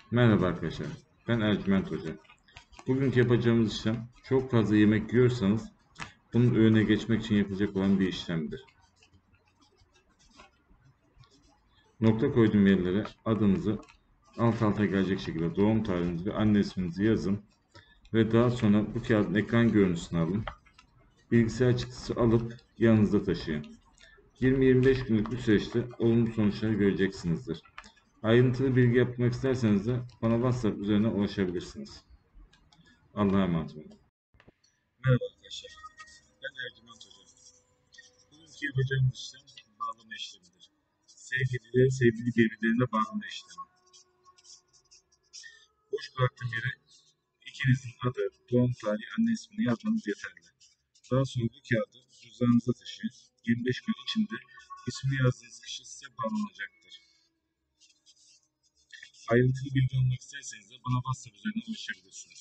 Merhaba arkadaşlar, ben Ercüment Hoca. Bugünkü yapacağımız işlem, çok fazla yemek yiyorsanız bunun önüne geçmek için yapılacak olan bir işlemdir. Nokta koyduğum yerlere adınızı alt alta gelecek şekilde doğum tarihinizi ve anne isminizi yazın ve daha sonra bu kağıdın ekran görüntüsünü alın. Bilgisayar çıktısı alıp yanınızda taşıyın. 20-25 günlük bir süreçte olumlu sonuçlar göreceksinizdir. Ayrıntılı bilgi yapmak isterseniz de bana WhatsApp üzerinden ulaşabilirsiniz. Allah'a emanet olun. Merhaba arkadaşlar. Ben Ercüment Hoca. Bugünkü yapacağımız işlem bağlama işlemidir. Sevgilileri sevgili birbirlerine bağlama işlemi. Boş bıraktığım yere ikinizin adı, doğum tarihi, anne ismini yazmanız yeterli. Daha sonra bu kağıdı cüzdanınıza taşıyın. 25 gün içinde ismini yazdığınız kişi size bağlanacaktır. Ayrıntılı bilgi almak isterseniz de bana WhatsApp üzerinden ulaşabilirsiniz.